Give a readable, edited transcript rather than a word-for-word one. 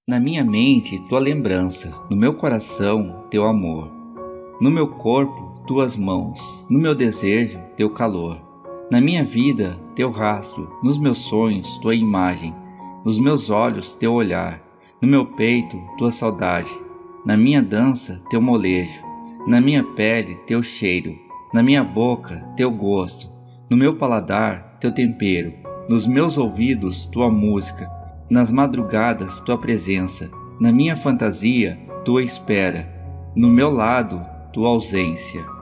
Na minha mente, tua lembrança, no meu coração, teu amor, no meu corpo, tuas mãos, no meu desejo, teu calor, na minha vida, teu rastro, nos meus sonhos, tua imagem, nos meus olhos, teu olhar, no meu peito, tua saudade, na minha dança, teu molejo, na minha pele, teu cheiro, na minha boca, teu gosto, no meu paladar, teu tempero, nos meus ouvidos, tua música, nas madrugadas, tua presença, na minha fantasia, tua espera, no meu lado, tua ausência.